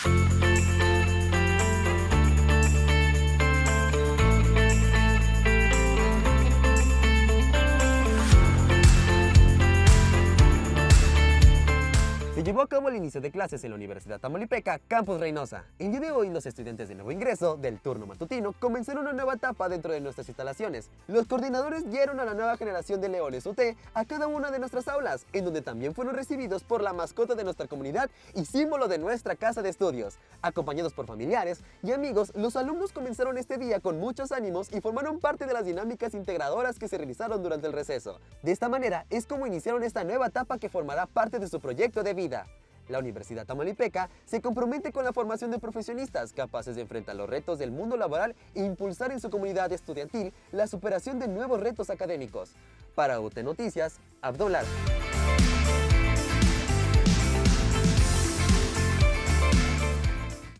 Se llevó a cabo el inicio de clases en la Universidad Tamaulipeca, Campus Reynosa. El día de hoy, los estudiantes de nuevo ingreso del turno matutino comenzaron una nueva etapa dentro de nuestras instalaciones. Los coordinadores dieron a la nueva generación de Leones UT a cada una de nuestras aulas, en donde también fueron recibidos por la mascota de nuestra comunidad y símbolo de nuestra casa de estudios. Acompañados por familiares y amigos, los alumnos comenzaron este día con muchos ánimos y formaron parte de las dinámicas integradoras que se realizaron durante el receso. De esta manera es como iniciaron esta nueva etapa que formará parte de su proyecto de vida. La Universidad Tamaulipeca se compromete con la formación de profesionistas capaces de enfrentar los retos del mundo laboral e impulsar en su comunidad estudiantil la superación de nuevos retos académicos. Para UT Noticias, Abdul Lara.